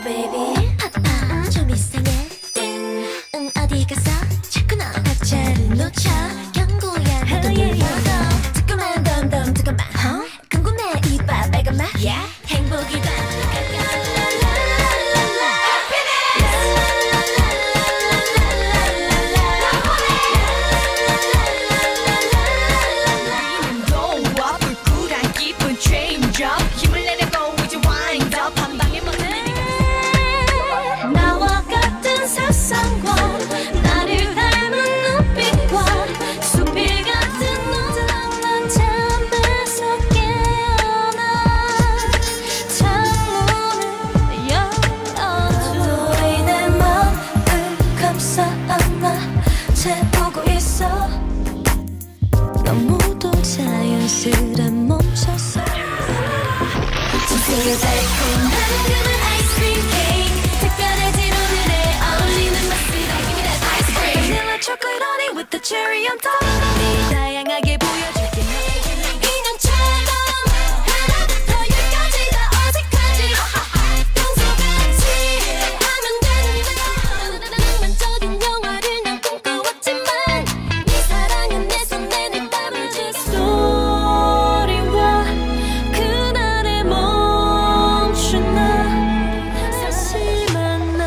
baby 좀 이상해 응 어디 가서 자꾸 너 박자를 놓쳐 경고야 나도 눌러도 조금만 덤덤 잠깐만 궁금해 이봐 빨간 맛 행복이 보고 있어 너무도 자연스레 멈췄어 진짜 달콤한 그만 아이스크림 케이크 특별해진 오늘에 어울리는 맛을 Give me that ice cream Vanilla chocolate honey with the cherry on top 다양하게 보여줄게 인형처럼 하나부터 열까지 다 어색하지 평소같이 하면 되는데 낭만적인 영화를 난 꿈꿔왔지만 네 사랑은 내 손에 늘 담아줄 소리와 그날의 멈춘 나 사실 만나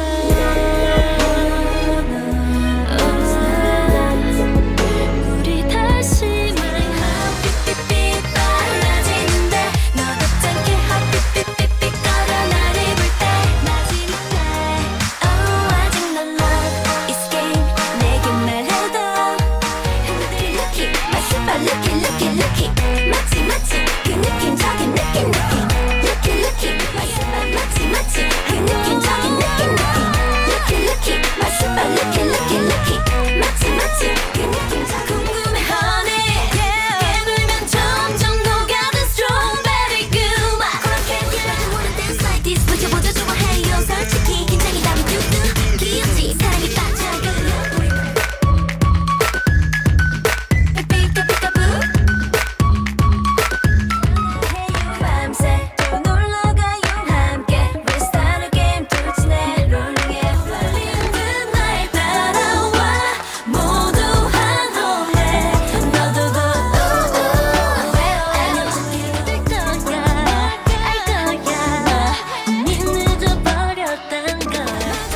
우리 다시 삐삐삐 빨라지는데 너도 짧게 삐삐삐삐 걸어 나를 볼 때 마지막 날 아직 넌 love is game 내게 말해도 Lucky my super lucky 마치 그 느낌적인 느낌 Lucky my super 마치 그 느낌적인 느낌 Lucky my super lucky 마치 그 느낌적인 궁금해 honey 깨물면 점점 녹아든 strawberry goo 그렇게 나도 wanna dance like this 보자 좋아해요 솔직히 긴장이 담은 뚜뚜 귀엽지 사랑에 빠져요 밤새 또 놀러가요 함께 We start a game 뚫치네 롤링에 홀리는 날 따라와 모두 환호해 너도 안녕 찾게 될 거야 알 거야 이미 늦어버렸단 걸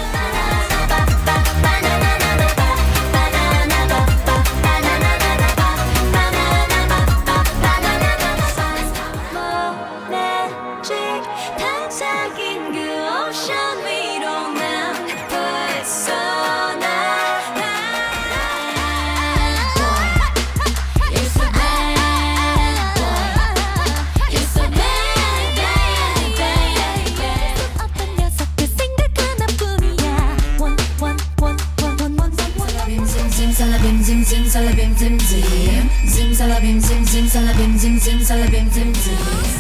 반짝인 그 오션 위로 난 벌써 You're so bad You're so bad 어떤 녀석들 생각 하나뿐이야 Zim zim zim